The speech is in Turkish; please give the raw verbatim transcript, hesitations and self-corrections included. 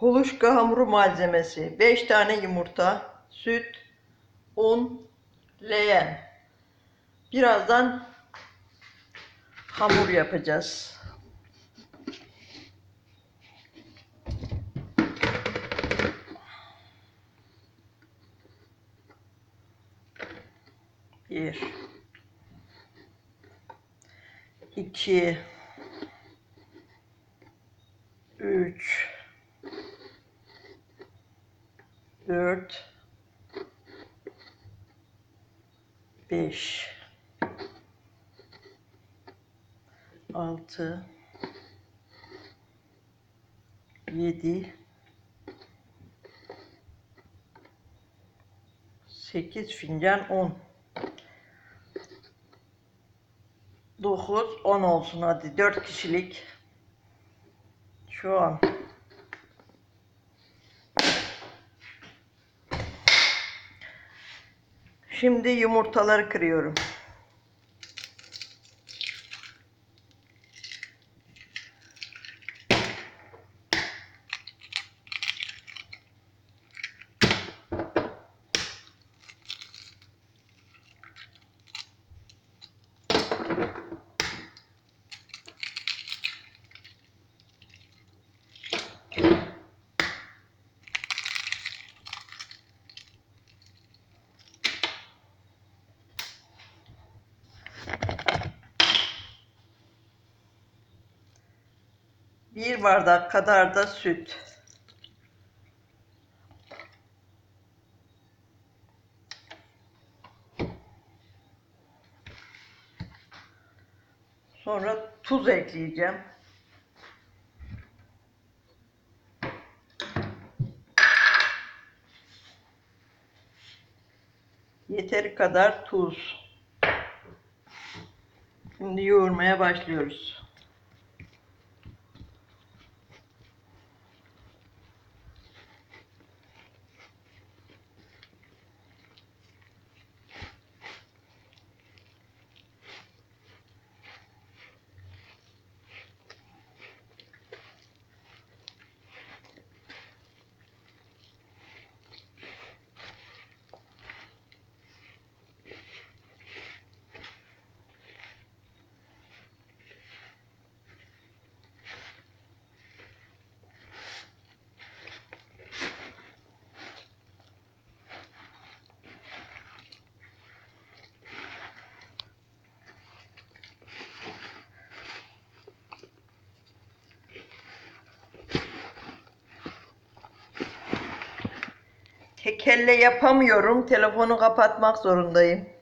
Huluçka hamuru malzemesi: beş tane yumurta, süt, un, leğen. Birazdan hamur yapacağız. Bir, iki, üç, dört, beş, altı, yedi, sekiz fincan un. dokuz, on olsun hadi. dört kişilik. Şu an. Şimdi yumurtaları kırıyorum. Bir bardak kadar da süt. Sonra tuz ekleyeceğim. Yeteri kadar tuz. Şimdi yoğurmaya başlıyoruz. Tek elle yapamıyorum. Telefonu kapatmak zorundayım.